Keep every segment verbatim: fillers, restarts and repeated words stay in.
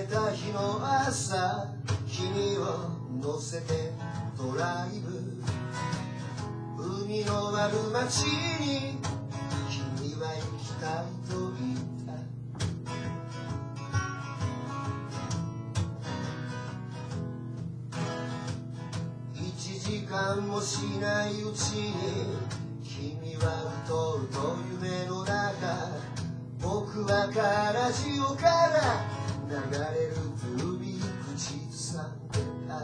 れた日の朝君を乗せてドライブ海のある街に君は行きたいと言った一時間もしないうちに君はうとうと夢の中僕はカラジオから流れる海口ずさんでた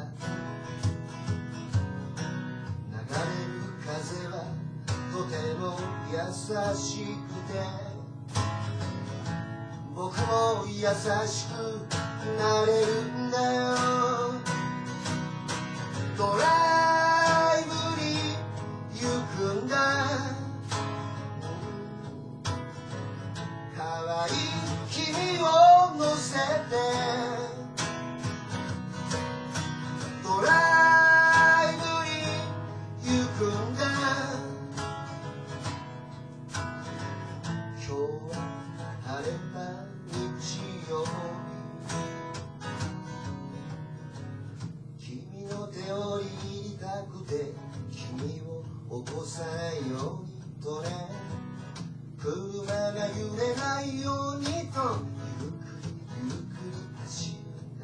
流れる風はとても優しくて僕も優しくなれるんだよドライブに行くんだ可愛い君を乗せてドライブに行くんだ今日は晴れた日曜日君の手を握りたくて君を起こさないようにとね車が揺れないようにとゆっくりゆっくり走るんだ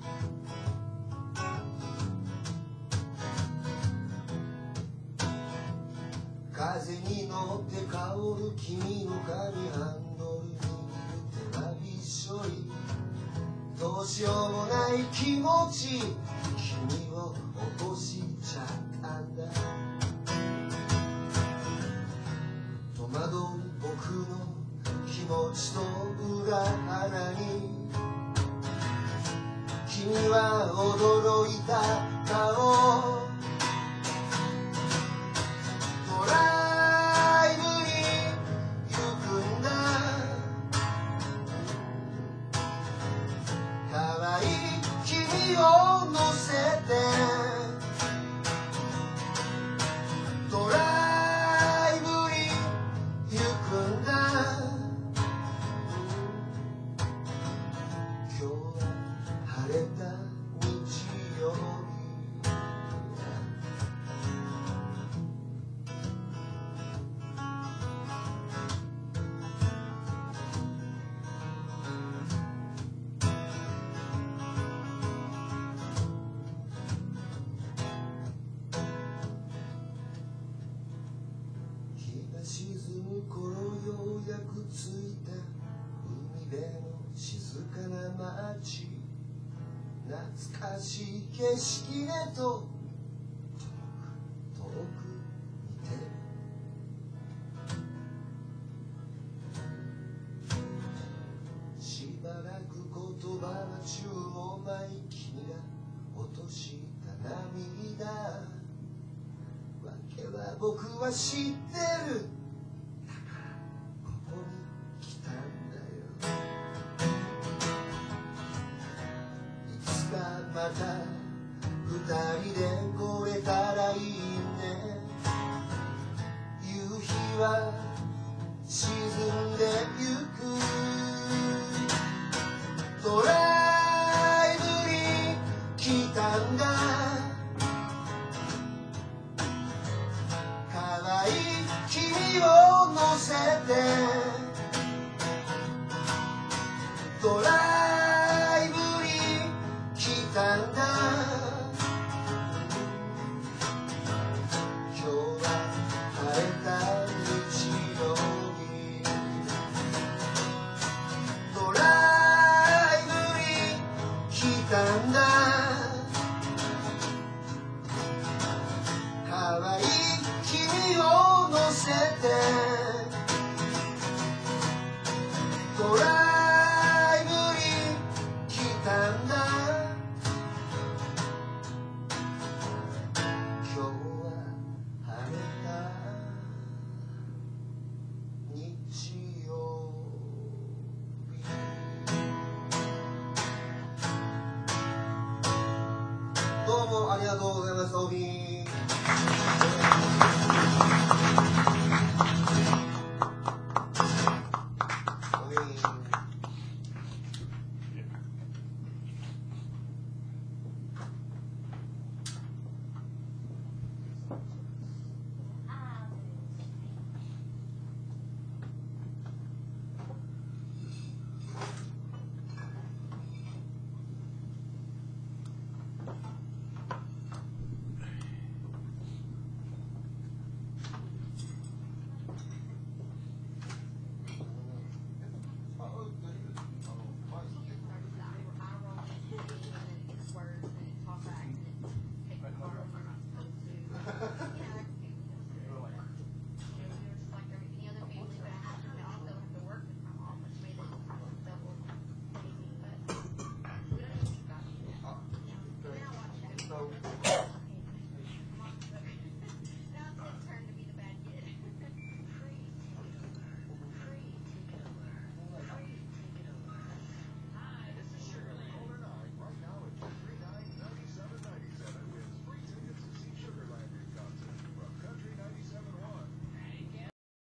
風に乗って香る君の髪ハンドルに手はびっしょりどうしようもない気持ち君を起こしちゃったんだ戸惑う僕の気持ちと裏腹に君は驚いた顔ドライブに行くんだ可愛い君を乗せてドライブに行くんだ今日は晴れた日曜日日が沈む頃ようやく着いた海辺の静かな街懐かしい景色へと遠く遠く見てるしばらく言葉は宙を舞い君が落とした涙わけは僕は知ってるだからここに来たんだよいつかまた二人で来れたらいいね夕日は沈んでゆくドライブに来たんだ可愛い君を乗せてドライブに来たんだ今日は晴れた日曜日ドライブに来たんだ可愛い君を乗せてドライブに来たんだ今日は晴れた日曜日どうもありがとうございました。オフィーう